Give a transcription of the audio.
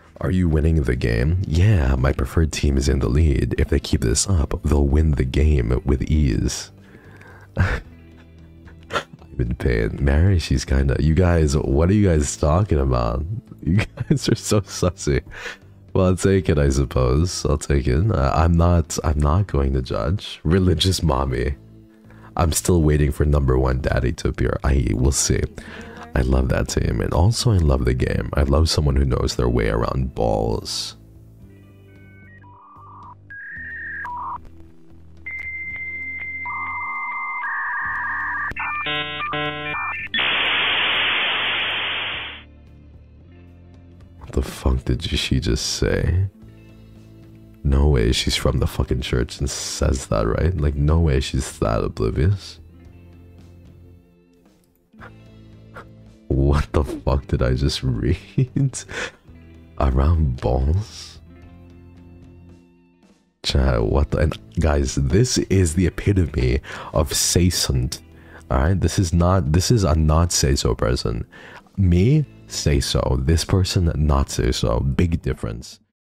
Are you winning the game? Yeah, my preferred team is in the lead. If they keep this up, they'll win the game with ease. I'm in pain. Mary, she's kinda... You guys, what are you guys talking about? You guys are so sussy. Well, I'll take it, I suppose. I'll take it. I'm not going to judge. Religious mommy. I'm still waiting for #1 daddy to appear. We'll see. I love that team, and also I love the game. I love someone who knows their way around balls. What the fuck did she just say? No way she's from the fucking church and says that, right? Like, no way she's that oblivious. What the fuck did I just read? Around balls? Chat, what the... And guys, this is the epitome of seison't. Alright, this is a not say so person. Me, say so. This person, not say so. Big difference.